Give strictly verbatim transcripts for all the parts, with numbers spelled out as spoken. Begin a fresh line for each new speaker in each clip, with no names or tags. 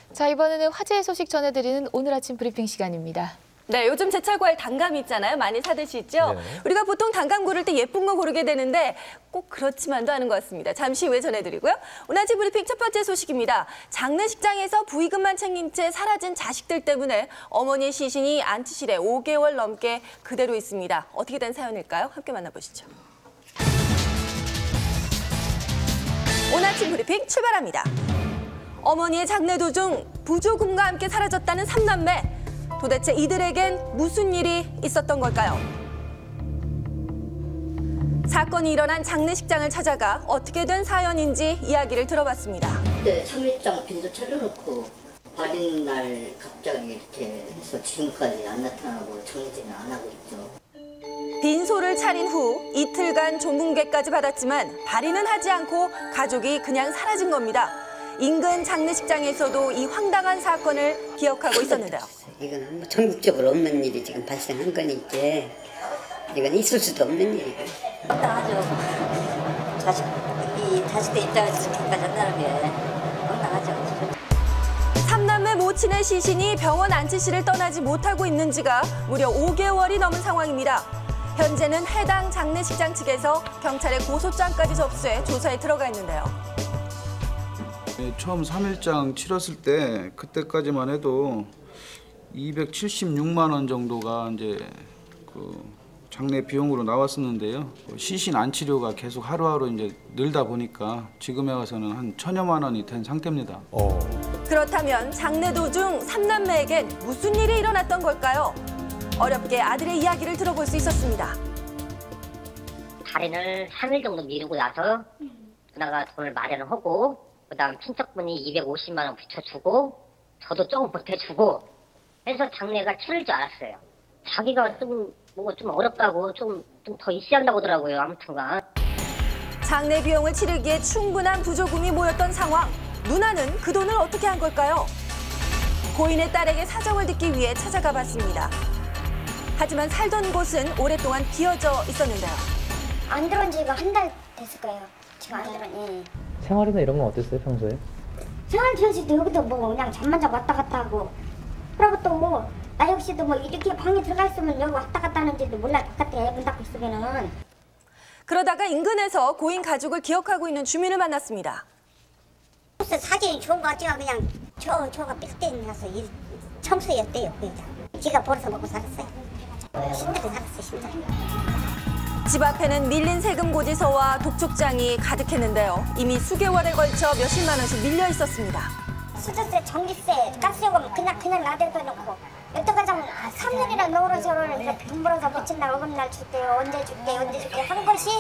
자, 이번에는 화제의 소식 전해드리는 오늘 아침 브리핑 시간입니다.
네, 요즘 제철 과일 단감 있잖아요. 많이 사드시죠? 네. 우리가 보통 단감 고를 때 예쁜 거 고르게 되는데 꼭 그렇지만도 않은 것 같습니다. 잠시 후에 전해드리고요. 오늘 아침 브리핑 첫 번째 소식입니다. 장례식장에서 부의금만 챙긴 채 사라진 자식들 때문에 어머니의 시신이 안치실에 오 개월 넘게 그대로 있습니다. 어떻게 된 사연일까요? 함께 만나보시죠. 오늘 아침 브리핑 출발합니다. 어머니의 장례 도중 부조금과 함께 사라졌다는 삼남매. 도대체 이들에겐 무슨 일이 있었던 걸까요? 사건이 일어난 장례식장을 찾아가 어떻게 된 사연인지 이야기를 들어봤습니다.
그때 삼일장 빈도 차려놓고 발인 날 갑자기 이렇게 해서 지금까지 안 나타나고 정리는 안 하고 있죠.
빈소를 차린 후 이틀간 조문객까지 받았지만 발인은 하지 않고 가족이 그냥 사라진 겁니다. 인근 장례식장에서도 이 황당한 사건을 기억하고 있었는데요.
이건 뭐 전국적으로 없는 일이 지금 발생한 거니까 이건 있을 수도 없는 일이고. 황당하죠. 자식, 이 자식들 입장에서 그렇게까지 한다는 게 황당하죠.
삼남매 모친의 시신이 병원 안치실을 떠나지 못하고 있는 지가 무려 오 개월이 넘은 상황입니다. 현재는 해당 장례식장 측에서 경찰에 고소장까지 접수해 조사에 들어가 있는데요.
네, 처음 삼일장 치렀을 때 그때까지만 해도 이백칠십육만 원 정도가 이제 그 장례 비용으로 나왔었는데요. 시신 안치료가 계속 하루하루 이제 늘다 보니까 지금에 와서는 한 천여만 원이 된 상태입니다.
어.
그렇다면 장례 도중 삼남매에겐 무슨 일이 일어났던 걸까요? 어렵게 아들의 이야기를 들어볼 수 있었습니다.
발인을 삼 일 정도 미루고 나서 누나가 돈을 마련하고 그다음 친척분이 이백오십만 원 붙여주고 저도 조금 보태주고 해서 장례가 치를 줄 알았어요. 자기가 좀 뭐 좀 어렵다고 좀 좀 더 있어야 한다고 하더라고요. 아무튼간.
장례 비용을 치르기에 충분한 부조금이 모였던 상황. 누나는 그 돈을 어떻게 한 걸까요? 고인의 딸에게 사정을 듣기 위해 찾아가 봤습니다. 하지만 살던 곳은 오랫동안 비어져 있었는데요.
안 들어온 지가 한 달 됐을 거예요. 지금 안 들어온. 예.
생활이나 이런 건 어땠어요, 평소에?
생활 지었을 때 여기도 뭐 그냥 잠만 자고 왔다 갔다 하고 그리고 또 뭐 나 역시도 뭐 이렇게 방에 들어가 있으면 여기 왔다 갔다 하는지도 몰라. 바깥에 문 닫고 있으면은.
그러다가 인근에서 고인 가족을 기억하고 있는 주민을 만났습니다.
사진이 좋은 거 같지만 그냥 저, 저가 삐끗대 나서 청소였대요. 그러니까. 지가 벌어서 먹고 살았어요. 힘들게 살았어요. 힘들게.
집 앞에는 밀린 세금 고지서와 독촉장이 가득했는데요. 이미 수개월에 걸쳐 몇십만 원씩 밀려 있었습니다.
수저세, 전기세, 가스요금 그냥 그냥 나대놓고 여태까지 삼 년이나 노를 저를 돈 벌어서 며칠날 어금날 줄게요. 언제 줄게 언제 줄게 한 것이.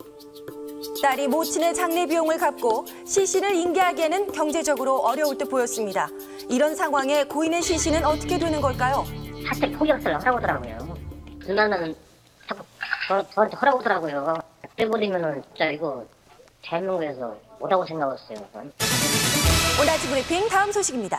딸이 모친의 장례 비용을 갚고 시신을 인계하기에는 경제적으로 어려울 듯 보였습니다. 이런 상황에 고인의 시신은 어떻게 되는 걸까요?
사실 포기학설을 하라고 하더라고요. 누나는 자꾸 저, 저한테 하라고 하더라고요. 그래버리면은 진짜 이거 대한민국에서 뭐라고 생각했어요.
오늘 아침 브리핑 다음 소식입니다.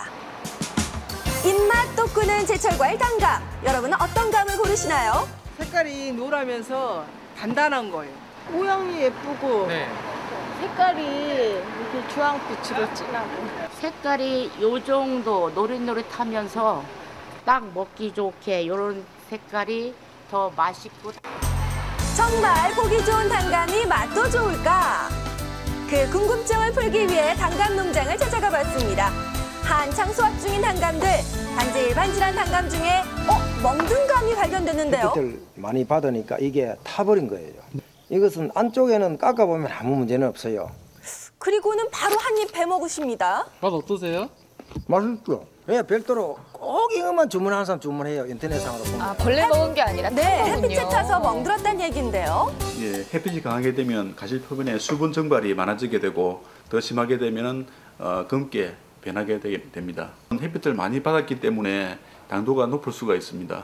입맛 돋구는 제철 과일 단감. 여러분은 어떤 감을 고르시나요?
색깔이 노라면서 단단한 거예요. 모양이 예쁘고 네. 색깔이 이렇게 주황빛으로 진하고
색깔이 요 정도 노릇노릇하면서 딱 먹기 좋게 이런 색깔이 더 맛있고.
정말 보기 좋은 단감이 맛도 좋을까? 그 궁금증을 풀기 위해 단감 농장을 찾아가 봤습니다. 한창 수확 중인 단감들, 반질반질한 단감 중에 어? 멍든감이 발견됐는데요.
햇빛을 많이 받으니까 이게 타버린 거예요. 이것은 안쪽에는 깎아보면 아무 문제는 없어요.
그리고는 바로 한 입 베먹으십니다.
맛 어떠세요?
맛있죠. 예, 별도로 꼭 이것만 주문하는 사람 주문해요. 인터넷상으로 보면.
아, 벌레 먹은 게 아니라
네, 햇빛에 타서 멍들었다는 얘기인데요.
예, 햇빛이 강하게 되면 가실 표면에 수분 증발이 많아지게 되고 더 심하게 되면은 어, 검게 변하게 되게 됩니다. 햇빛을 많이 받았기 때문에 당도가 높을 수가 있습니다.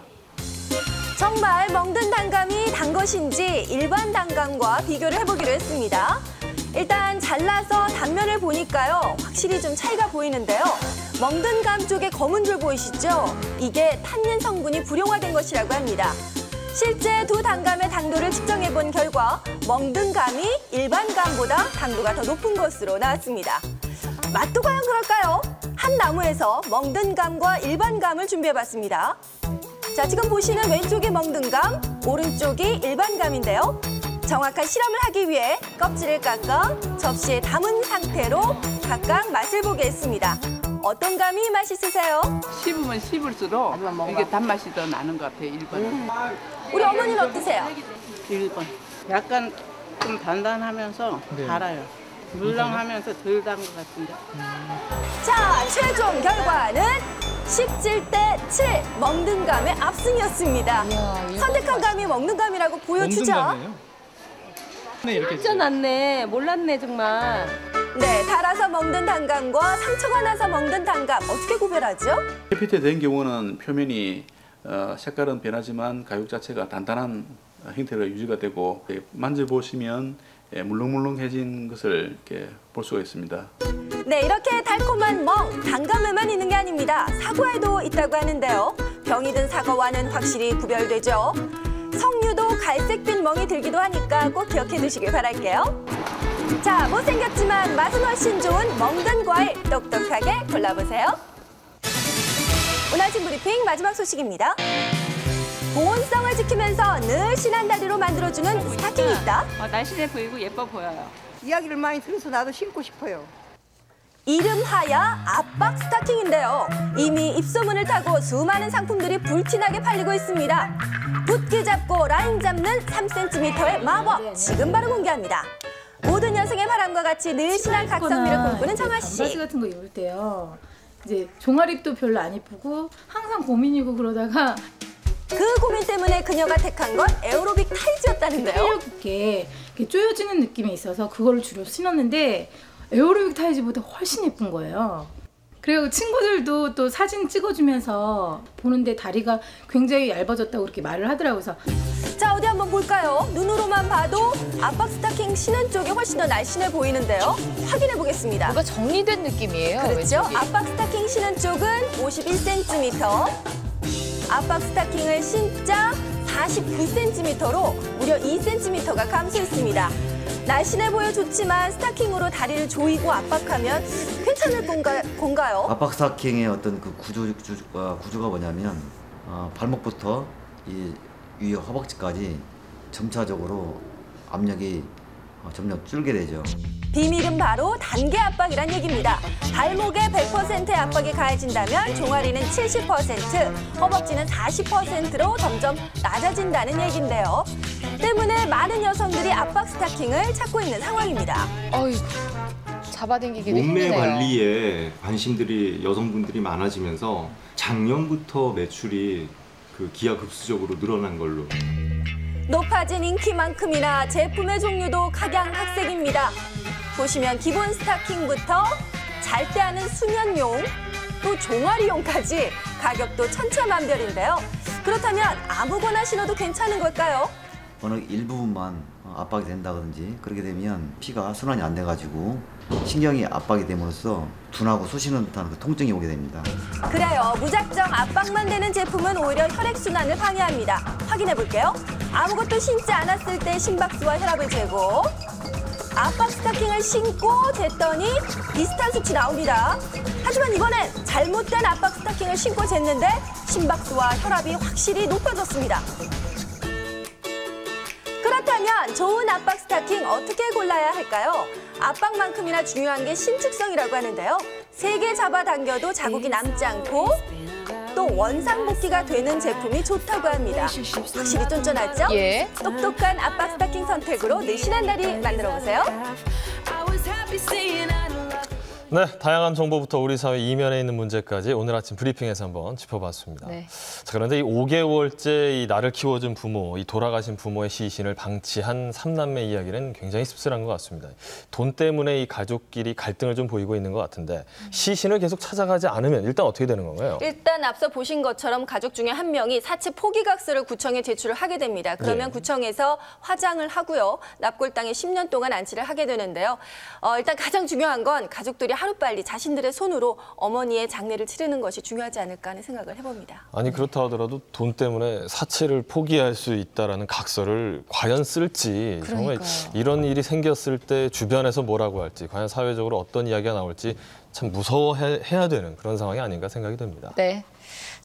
정말 멍든 단감이 단 것인지 일반 단감과 비교를 해보기로 했습니다. 일단 잘라서 단면을 보니까요. 확실히 좀 차이가 보이는데요. 멍든 감 쪽에 검은 줄 보이시죠? 이게 탄닌 성분이 불용화된 것이라고 합니다. 실제 두 단감의 당도를 측정해본 결과 멍든 감이 일반 감보다 당도가 더 높은 것으로 나왔습니다. 맛도 과연 그럴까요? 한 나무에서 먹는 감과 일반 감을 준비해봤습니다. 자, 지금 보시는 왼쪽이 먹는 감, 오른쪽이 일반 감인데요. 정확한 실험을 하기 위해 껍질을 깎아 접시에 담은 상태로 각각 맛을 보게 했습니다. 어떤 감이 맛있으세요?
씹으면 씹을수록 이게 단맛이 더 나는 것 같아요, 일 번은.
음. 우리 어머니는 어떠세요?
일 번. 약간 좀 단단하면서
네.
달아요. 물렁하면서 덜 단 것 같은데.
자, 최종 결과는 십칠 대 칠, 먹는 감의 압승이었습니다.
이야,
선택한 감이 먹는 감이라고 보여주죠?
네, 이렇게
진짜 났네. 몰랐네, 정말.
네, 달아서 먹는 단감과 상처가 나서 먹는 단감 어떻게 구별하죠?
햇빛에 된 경우는 표면이 어, 색깔은 변하지만 가죽 자체가 단단한 형태로 유지가 되고 예, 만져보시면 예, 물렁물렁해진 것을 이렇게 볼 수가 있습니다.
네, 이렇게 달콤한 멍, 단감에만 있는 게 아닙니다. 사과에도 있다고 하는데요. 병이 든 사과와는 확실히 구별되죠. 석류도 갈색빛 멍이 들기도 하니까 꼭 기억해 두시길 바랄게요. 자, 못생겼지만 맛은 훨씬 좋은 먹는 과일 똑똑하게 골라보세요. 오늘 아침 브리핑 마지막 소식입니다. 보온성을 지키면서 늘씬한 다리로 만들어주는 스타킹이 있다.
어, 날씬해 보이고 예뻐 보여요.
이야기를 많이 들어서 나도 신고 싶어요.
이름하야 압박 스타킹인데요. 이미 입소문을 타고 수많은 상품들이 불티나게 팔리고 있습니다. 붓기 잡고 라인 잡는 삼 센티미터의 마법, 지금 바로 공개합니다. 모든 여성의 바람과 같이 늘씬한 각선미를 꿈꾸는 정아 씨.
반바지 같은 거 입을 때요. 이제 종아리도 별로 안 이쁘고 항상 고민이고 그러다가
그 고민 때문에 그녀가 택한 건 에어로빅 타이즈였다는데요.
탄력 있게 이렇게 조여지는 느낌이 있어서 그거를 주로 신었는데 에어로빅 타이즈보다 훨씬 예쁜 거예요. 그리고 친구들도 또 사진 찍어주면서 보는데 다리가 굉장히 얇아졌다고 그렇게 말을 하더라고요. 그래서
자, 어디 한번 볼까요? 눈으로만 봐도 압박 스타킹 신은 쪽이 훨씬 더 날씬해 보이는데요. 확인해 보겠습니다.
뭔가 정리된 느낌이에요.
그렇죠?
왼쪽이.
압박 스타킹 신은 쪽은 오십일 센티미터, 압박 스타킹을 신자 사십구 센티미터로 무려 이 센티미터가 감소했습니다. 날씬해 보여 좋지만 스타킹으로 다리를 조이고 압박하면 괜찮을 건가, 건가요?
압박 스타킹의 어떤 그 구조, 구조, 어, 구조가 뭐냐면 어, 발목부터 이 위 허벅지까지 점차적으로 압력이 어, 점점 줄게 되죠.
비밀은 바로 단계 압박이란 얘기입니다. 발목에 백 퍼센트의 압박이 가해진다면 종아리는 칠십 퍼센트, 허벅지는 사십 퍼센트로 점점 낮아진다는 얘기인데요. 때문에 많은 여성들이 압박 스타킹을 찾고 있는 상황입니다.
어이구, 잡아당기기도
몸매
힘드네요.
관리에 관심들이 여성분들이 많아지면서 작년부터 매출이 그 기하급수적으로 늘어난 걸로.
높아진 인기만큼이나 제품의 종류도 각양각색입니다. 보시면 기본 스타킹부터 잘 때 하는 수면용, 또 종아리용까지 가격도 천차만별인데요. 그렇다면 아무거나 신어도 괜찮은 걸까요?
어느 일부분만 압박이 된다든지 그렇게 되면 피가 순환이 안 돼가지고 신경이 압박이 됨으로써 둔하고 쑤시는 듯한 그 통증이 오게 됩니다.
그래요. 무작정 압박만 되는 제품은 오히려 혈액순환을 방해합니다. 확인해 볼게요. 아무것도 신지 않았을 때 심박수와 혈압을 재고 압박 스타킹을 신고 쟀더니 비슷한 수치 나옵니다. 하지만 이번엔 잘못된 압박 스타킹을 신고 쟀는데 심박수와 혈압이 확실히 높아졌습니다. 그렇다면 좋은 압박 스타킹 어떻게 골라야 할까요? 압박만큼이나 중요한 게 신축성이라고 하는데요. 세게 잡아당겨도 자국이 남지 않고 또 원상복귀가 되는 제품이 좋다고 합니다. 확실히 쫀쫀하죠?
예.
똑똑한 압박 스타킹 선택으로 늘씬한 다리 만들어보세요.
네, 다양한 정보부터 우리 사회 이면에 있는 문제까지 오늘 아침 브리핑에서 한번 짚어봤습니다.
네.
자, 그런데 이 오 개월째 이 나를 키워준 부모, 이 돌아가신 부모의 시신을 방치한 삼남매 이야기는 굉장히 씁쓸한 것 같습니다. 돈 때문에 이 가족끼리 갈등을 좀 보이고 있는 것 같은데 시신을 계속 찾아가지 않으면 일단 어떻게 되는 건가요?
일단 앞서 보신 것처럼 가족 중에 한 명이 사체 포기각서를 구청에 제출을 하게 됩니다. 그러면
네.
구청에서 화장을 하고요. 납골당에 십 년 동안 안치를 하게 되는데요. 어, 일단 가장 중요한 건 가족들이 하루빨리 자신들의 손으로 어머니의 장례를 치르는 것이 중요하지 않을까 하는 생각을 해봅니다.
아니 그렇다 하더라도 돈 때문에 사체를 포기할 수 있다라는 각서를 과연 쓸지 정말
그러니까요.
이런 일이 생겼을 때 주변에서 뭐라고 할지 과연 사회적으로 어떤 이야기가 나올지 참 무서워해야 되는 그런 상황이 아닌가 생각이 듭니다.
네.